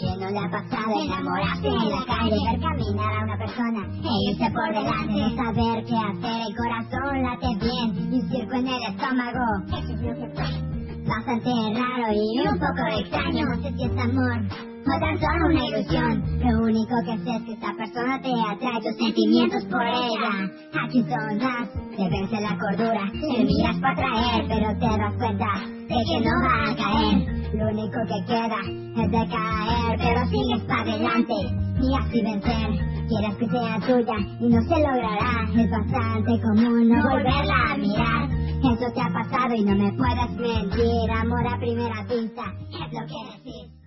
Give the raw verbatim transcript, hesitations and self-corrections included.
quién no le ha pasado enamorarse en la calle, ver caminar a una persona e irse por delante, no saber qué hacer, el corazón late bien y un circo en el estómago? Eso es lo que fue. Bastante raro y un poco extraño, no sé si es amor o tan solo una ilusión. Lo único que sé es que esta persona te atrae, tus sentimientos por ella aquí son más, te vence la cordura, te miras para atraer, pero te das cuenta de que no va a caer. Lo único que queda es de caer, pero sigues para adelante y así vencer. Quieres que sea tuya y no se logrará, es bastante común no volverla a mirar. Eso te ha pasado y no me puedes mentir, amor a primera vista es lo que decís.